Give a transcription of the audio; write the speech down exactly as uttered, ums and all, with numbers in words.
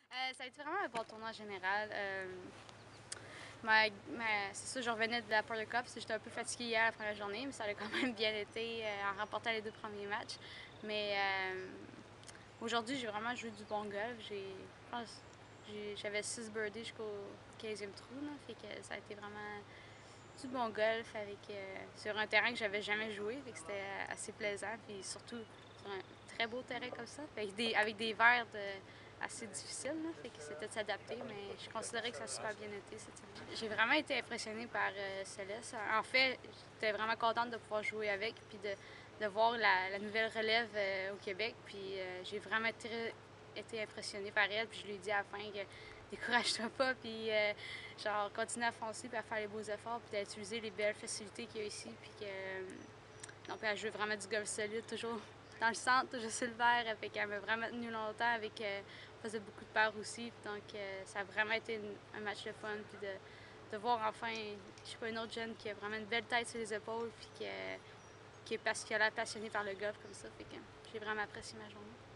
Euh, ça a été vraiment un bon tournoi en général. Euh, ma, ma- c'est ça, je revenais de la Porter Cup, j'étais un peu fatiguée hier la première journée, mais ça a quand même bien été euh, en remportant les deux premiers matchs. Mais euh, aujourd'hui, j'ai vraiment joué du bon golf. J'ai, je pense, j'ai- j'avais six birdies jusqu'au quinzième trou, là, fait que ça a été vraiment du bon golf avec, euh, sur un terrain que j'avais jamais joué, fait que c'était assez plaisant, puis surtout sur un très beau terrain comme ça, avec des, avec des verres de, assez difficiles, là, fait que c'était de s'adapter, mais je considérais que ça a super bien été cette semaine. J'ai vraiment été impressionnée par euh, Céleste. En fait, j'étais vraiment contente de pouvoir jouer avec, puis de, de voir la, la nouvelle relève euh, au Québec, puis euh, j'ai vraiment été, été impressionnée par elle, puis je lui ai dit à la fin que décourage-toi pas, puis euh, genre continue à foncer, puis à faire les beaux efforts, puis d'utiliser les belles facilités qu'il y a ici, puis que euh, non, puis elle joue vraiment du golf solide, toujours dans le centre, toujours sur le vert, fait qu'elle m'a vraiment tenu longtemps, avec euh, on faisait beaucoup de paires aussi, donc euh, ça a vraiment été une, un match de fun, puis de, de voir enfin, je sais pas, une autre jeune qui a vraiment une belle tête sur les épaules, puis qui, qui, est, qui a l'air passionnée par le golf comme ça, fait que j'ai vraiment apprécié ma journée.